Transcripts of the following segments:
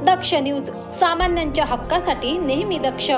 दक्ष news, सामान्यांच्या हक्कासाठी नेहमी दक्ष।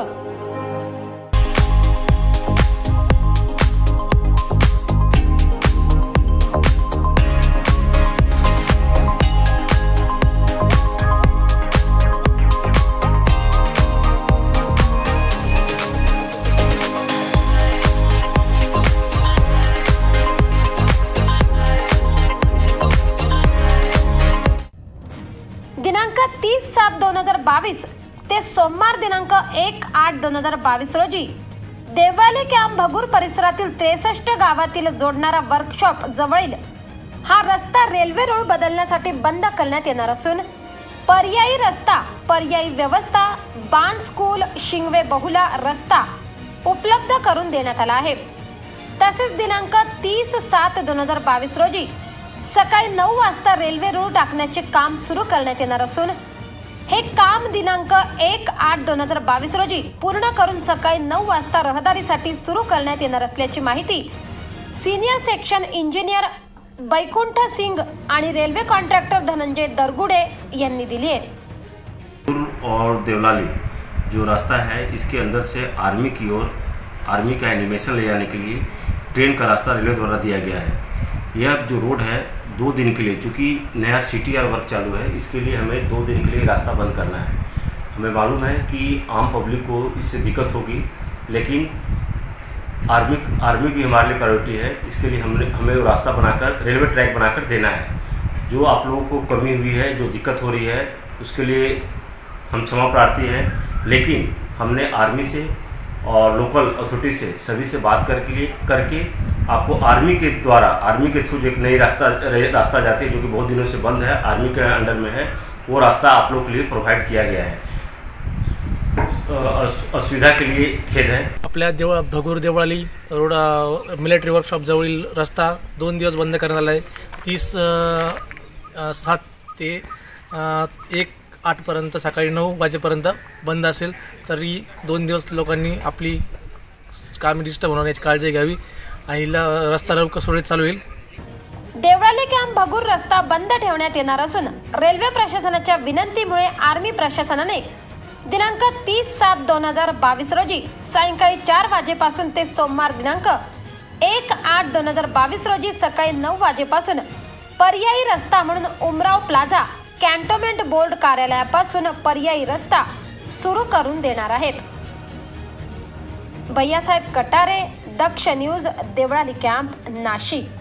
दिनांक 30/7/2022 ते सोमवार दिनांक 1/8/2022 रोजी देवळाली कॅम्प भगूर परिसरातील 63 गावातील जोडणारा वर्कशॉप जवळील हा रस्ता रेल्वे रूळ बदलण्यासाठी बंद करण्यात येणार असून पर्यायी रस्ता, पर्यायी व्यवस्था, बाण स्कूल, शिंगवे बहुला रस्ता उपलब्ध करून देण्यात आला आहे। तसेच दिनांक 30/7/2022 रोजी सकाळी 9 वाजता रेल्वे रूळ टाकण्याचे काम सुरू करण्यात येणार असून हे काम दिनांक 1/8/2022 रोजी पूर्ण करून सकाळी 9 वाजता रहदारीसाठी सुरू करण्यात येणार असल्याची माहिती senior section engineer Baikunth Singh आणि रेल्वे कॉन्ट्रॅक्टर धनंजय दरगुडे यांनी दिली है। और देवलाली जो रास्ता है इसके अंदर से आर्मी की ओर आर्मी का एनिमेशन ले जाने के लिए ट्रेन का रास्ता रेलवे द्वारा दिया गया है। यह जो रोड है 2 दिन के लिए, चूँकि नया CTR वर्क चालू है, इसके लिए हमें 2 दिन के लिए रास्ता बंद करना है। हमें मालूम है कि आम पब्लिक को इससे दिक्कत होगी, लेकिन आर्मी भी हमारे लिए प्रायोरिटी है। इसके लिए हमें वो रास्ता बनाकर, रेलवे ट्रैक बनाकर देना है। जो आप लोगों को कमी हुई है, जो दिक्कत हो रही है, उसके लिए हम क्षमा प्रार्थी हैं, लेकिन हमने आर्मी से और लोकल अथॉरिटी से सभी से बात करके आपको आर्मी के द्वारा, आर्मी के थ्रू जो एक नई रास्ता जाती है जो कि बहुत दिनों से बंद है, आर्मी के अंडर में है, वो रास्ता आप लोग के लिए प्रोवाइड किया गया है। असुविधा के लिए खेद है। आपल्या Bhagur Deolali road military workshop जवळील रस्ता 2 दिवस बंद करण्यात आला आहे। 30/7 ते 1/8 सकाळी 9 वाजेपर्यंत बंद असेल, तरी 2 दिवस लोकांनी आपली कामे डिस्टर्ब होणार याची काळजी घ्यावी आणि रस्ता लवकर सुरळीत चालू होईल। देवळाली कॅम्प भगूर रस्ता बंद ठेवण्यात येणार असून रेल्वे प्रशासनाच्या विनंतीमुळे आर्मी प्रशासनाने दिनांक 30/7/2022 रोजी सायंकाळी 4 वाजेपासून ते सोमवार दिनांक 1/8/2022 रोजी सकाळी 9 वाजेपासून पर्यायी रस्ता म्हणून उमराव प्लाझा कॅन्टोन्मेंट बोर्ड कार्यालयापासून पर्यायी रस्ता सुरू करून देणार आहेत। Bhaiyasaheb Katare, Daksh news, Deolali camp, Nashik.